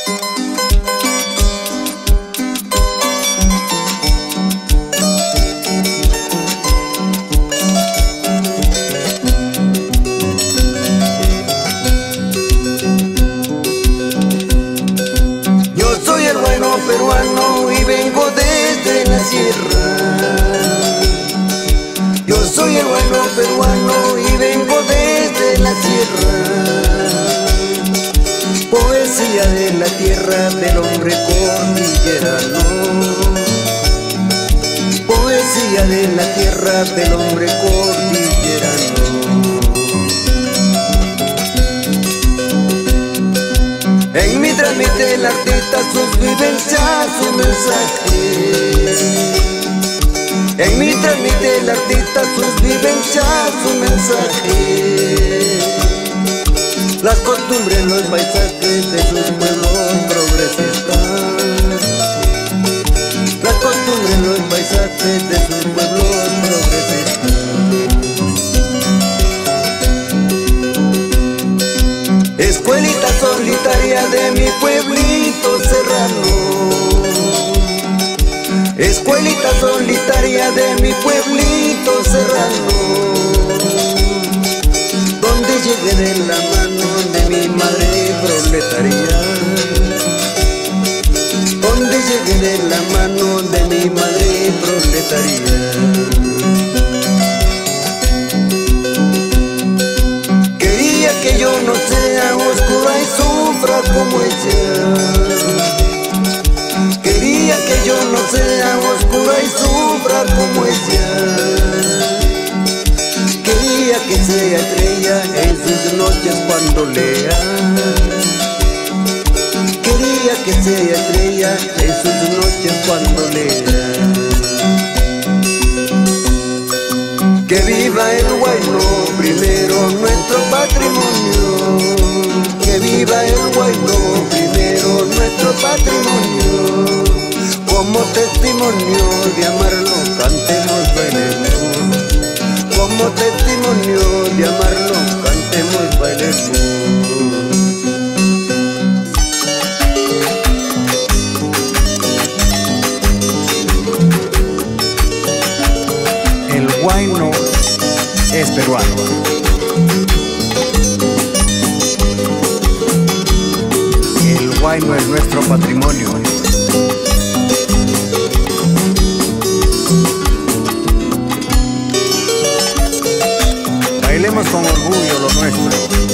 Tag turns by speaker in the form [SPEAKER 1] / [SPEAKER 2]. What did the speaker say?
[SPEAKER 1] Peruano y vengo desde la sierra. Yo soy el bueno peruano y vengo desde la sierra. Poesía de la tierra del hombre cordillerano. Poesía de la tierra del hombre cordillerano. En mi trámite el artista sus vivencias, su mensaje. En mi trámite el artista sus vivencias, su mensaje. Las costumbres, los paisajes de sus pueblos progresistas. Las costumbres, los paisajes de sus pueblos progresistas. Escuelita solitaria de mi pueblito serrano. Escuelita solitaria de mi pueblito serrano. Donde llegué de la mano de mi madre proletaria. Donde llegué de la mano de mi madre proletaria. Que yo no sea oscura y sufra como ella. Quería que yo no sea oscura y sufra como ella. Quería que sea estrella en sus noches cuando lea. Quería que sea estrella en sus noches cuando lea. Que viva el Huayno primero, nuestro patrimonio. Que viva el Huayno primero, nuestro patrimonio. Como testimonio de amarlo, cantemos, bailemos. Como testimonio de amarlo, cantemos, bailemos.
[SPEAKER 2] El Huayno es peruano. El Huayno es nuestro patrimonio. Bailemos con orgullo lo nuestro.